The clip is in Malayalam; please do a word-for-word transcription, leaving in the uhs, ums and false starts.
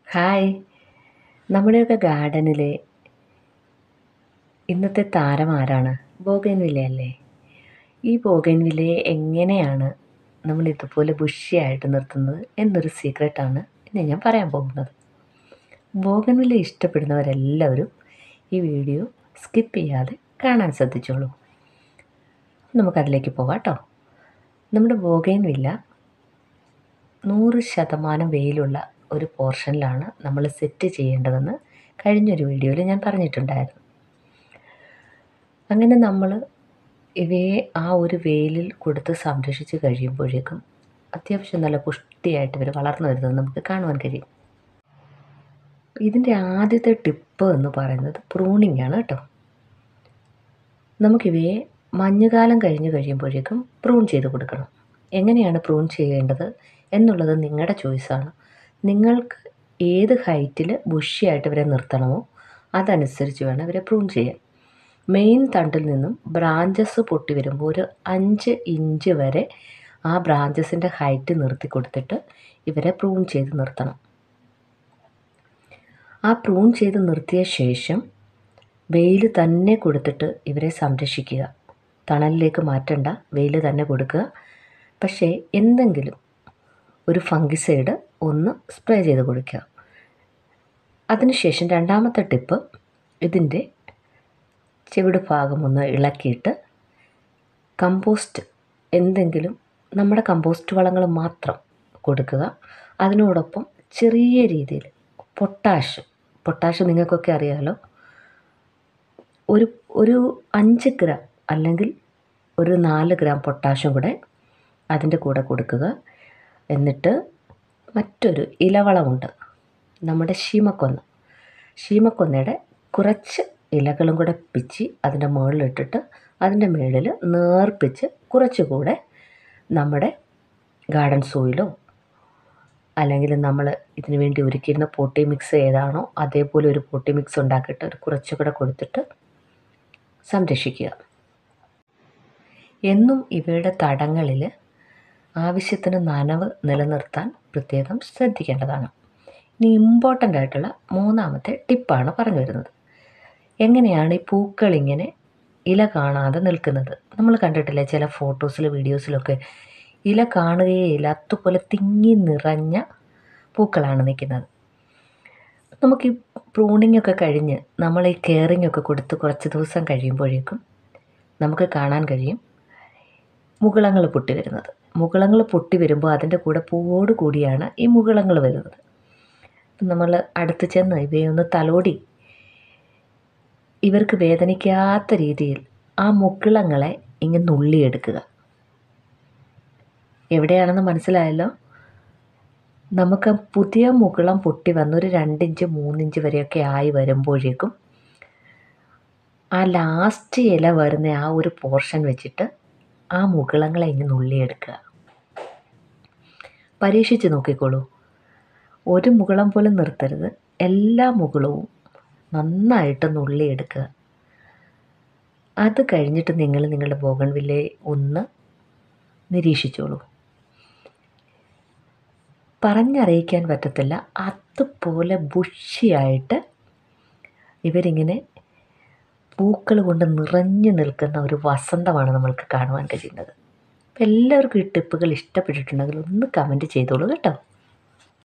ഹായ്! നമ്മുടെയൊക്കെ ഗാർഡനിലെ ഇന്നത്തെ താരം ആരാണ്? ബോഗൻവില്ലയല്ലേ. ഈ ബോഗൻവില്ലയെ എങ്ങനെയാണ് നമ്മൾ ഇതുപോലെ ബുഷിയായിട്ട് നിർത്തുന്നത് എന്നൊരു സീക്രട്ടാണ് ഇന്ന് ഞാൻ പറയാൻ പോകുന്നത്. ബോഗൻവില്ല ഇഷ്ടപ്പെടുന്നവരെല്ലാവരും ഈ വീഡിയോ സ്കിപ്പ് ചെയ്യാതെ കാണാൻ ശ്രദ്ധിച്ചോളൂ. നമുക്കതിലേക്ക് പോകാം കേട്ടോ. നമ്മുടെ ബോഗൻവില്ല നൂറ് ശതമാനം വെയിലുള്ള ഒരു പോർഷനിലാണ് നമ്മൾ സെറ്റ് ചെയ്യേണ്ടതെന്ന് കഴിഞ്ഞൊരു വീഡിയോയിൽ ഞാൻ പറഞ്ഞിട്ടുണ്ടായിരുന്നു. അങ്ങനെ നമ്മൾ ഇവയെ ആ ഒരു വെയിലിൽ കൊടുത്ത് സംരക്ഷിച്ച് കഴിയുമ്പോഴേക്കും അത്യാവശ്യം നല്ല പുഷ്ടിയായിട്ട് ഇവർ വളർന്നു വരുന്നത് നമുക്ക് കാണുവാൻ കഴിയും. ഇതിൻ്റെ ആദ്യത്തെ ടിപ്പ് എന്ന് പറയുന്നത് പ്രൂണിംഗ് ആണ് കേട്ടോ. നമുക്കിവയെ മഞ്ഞുകാലം കഴിഞ്ഞ് കഴിയുമ്പോഴേക്കും പ്രൂൺ ചെയ്ത് കൊടുക്കണം. എങ്ങനെയാണ് പ്രൂൺ ചെയ്യേണ്ടത് എന്നുള്ളത് നിങ്ങളുടെ ചോയ്സാണ്. നിങ്ങൾക്ക് ഏത് ഹൈറ്റിൽ ബുഷിയായിട്ട് ഇവരെ നിർത്തണമോ അതനുസരിച്ച് വേണം ഇവരെ പ്രൂൺ ചെയ്യാൻ. മെയിൻ തണ്ടിൽ നിന്നും ബ്രാഞ്ചസ് പൊട്ടി വരുമ്പോൾ ഒരു അഞ്ച് ഇഞ്ച് വരെ ആ ബ്രാഞ്ചസിൻ്റെ ഹൈറ്റ് നിർത്തി കൊടുത്തിട്ട് ഇവരെ പ്രൂൺ ചെയ്ത് നിർത്തണം. ആ പ്രൂൺ ചെയ്ത് നിർത്തിയ ശേഷം വെയിൽ തന്നെ കൊടുത്തിട്ട് ഇവരെ സംരക്ഷിക്കുക. തണലിലേക്ക് മാറ്റണ്ട, വെയിൽ തന്നെ കൊടുക്കുക. പക്ഷേ എന്തെങ്കിലും ഒരു ഫംഗിസൈഡ് ഒന്ന് സ്പ്രേ ചെയ്ത് കൊടുക്കുക. അതിനുശേഷം രണ്ടാമത്തെ ടിപ്പ്, ഇതിൻ്റെ ചുവട് ഭാഗം ഒന്ന് ഇളക്കിയിട്ട് കമ്പോസ്റ്റ് എന്തെങ്കിലും നമ്മുടെ കമ്പോസ്റ്റ് വളങ്ങൾ മാത്രം കൊടുക്കുക. അതിനോടൊപ്പം ചെറിയ രീതിയിൽ പൊട്ടാഷ് പൊട്ടാഷ് നിങ്ങൾക്കൊക്കെ അറിയാമല്ലോ, ഒരു ഒരു അഞ്ച് ഗ്രാം അല്ലെങ്കിൽ ഒരു നാല് ഗ്രാം പൊട്ടാഷും കൂടെ അതിൻ്റെ കൂടെ കൊടുക്കുക. എന്നിട്ട് മറ്റൊരു ഇലവളമുണ്ട്, നമ്മുടെ ശീമക്കൊന്ന ശീമക്കൊന്നയുടെ കുറച്ച് ഇലകളും കൂടെ പിച്ചി അതിൻ്റെ മുകളിലിട്ടിട്ട് അതിൻ്റെ മുകളിൽ നേർപ്പിച്ച് കുറച്ചുകൂടെ നമ്മുടെ ഗാർഡൻ സോയിലോ അല്ലെങ്കിൽ നമ്മൾ ഇതിനു വേണ്ടി ഒരുക്കിയിരുന്ന പോട്ടി മിക്സ് ഏതാണോ അതേപോലെ ഒരു പോട്ടി മിക്സ് ഉണ്ടാക്കിയിട്ട് ഒരു കുറച്ചുകൂടെ കൊടുത്തിട്ട് സംരക്ഷിക്കുക. എന്നും ഇവയുടെ തടങ്ങളിൽ ആവശ്യത്തിന് നനവ് നിലനിർത്താൻ പ്രത്യേകം ശ്രദ്ധിക്കേണ്ടതാണ്. ഇനി ഇമ്പോർട്ടൻ്റ് ആയിട്ടുള്ള മൂന്നാമത്തെ ടിപ്പാണ് പറഞ്ഞു വരുന്നത്. എങ്ങനെയാണ് ഈ പൂക്കളിങ്ങനെ ഇല കാണാതെ നിൽക്കുന്നത്? നമ്മൾ കണ്ടിട്ടില്ലേ ചില ഫോട്ടോസിൽ വീഡിയോസിലൊക്കെ ഇല കാണുകയില്ല, അതുപോലെ തിങ്ങി നിറഞ്ഞ പൂക്കളാണ് നിൽക്കുന്നത്. നമുക്ക് ഈ പ്രൂണിംഗ് ഒക്കെ കഴിഞ്ഞ് നമ്മൾ ഈ കെയറിംഗ് ഒക്കെ കൊടുത്ത് കുറച്ച് ദിവസം കഴിയുമ്പോഴേക്കും നമുക്ക് കാണാൻ കഴിയും മുകുളങ്ങൾ പൊട്ടി വരുന്നത്. മുകുളങ്ങൾ പൊട്ടി വരുമ്പോൾ അതിൻ്റെ കൂടെ പൂവോട് കൂടിയാണ് ഈ മുകുളങ്ങൾ വരുന്നത്. നമ്മൾ അടുത്ത് ചെന്ന് ഇവയൊന്ന് തലോടി ഇവർക്ക് വേദനിക്കാത്ത രീതിയിൽ ആ മുകുളങ്ങളെ ഇങ്ങനെ നുള്ളിയെടുക്കുക. എവിടെയാണെന്ന് മനസ്സിലായല്ലോ. നമുക്ക് പുതിയ മുകുളം പൊട്ടി വന്നൊരു രണ്ടിഞ്ച് മൂന്നിഞ്ച് വരെയൊക്കെ ആയി വരുമ്പോഴേക്കും ആ ലാസ്റ്റ് ഇല വരുന്ന ആ ഒരു പോർഷൻ വെച്ചിട്ട് ആ മുകുളങ്ങളെ ഇങ്ങനെ നുള്ളിയെടുക്കുക. പരീക്ഷിച്ച് നോക്കിക്കോളൂ. ഒരു മുകുളം പോലും നിർത്തരുത്, എല്ലാ മുകുളവും നന്നായിട്ട് നുള്ളിയെടുക്കുക. അത് കഴിഞ്ഞിട്ട് നിങ്ങൾ നിങ്ങളുടെ ബോഗൺവില്ലയെ ഒന്ന് നിരീക്ഷിച്ചോളൂ. പറഞ്ഞറിയിക്കാൻ പറ്റത്തില്ല, അതുപോലെ ബുഷിയായിട്ട് ഇവരിങ്ങനെ പൂക്കൾ കൊണ്ട് നിറഞ്ഞു നിൽക്കുന്ന ഒരു വസന്തമാണ് നമ്മൾക്ക് കാണുവാൻ കഴിയുന്നത്. അപ്പോൾ എല്ലാവർക്കും ഈ ടിപ്പുകൾ ഇഷ്ടപ്പെട്ടിട്ടുണ്ടെങ്കിൽ ഒന്ന് കമൻറ്റ് ചെയ്തോളൂ കേട്ടോ.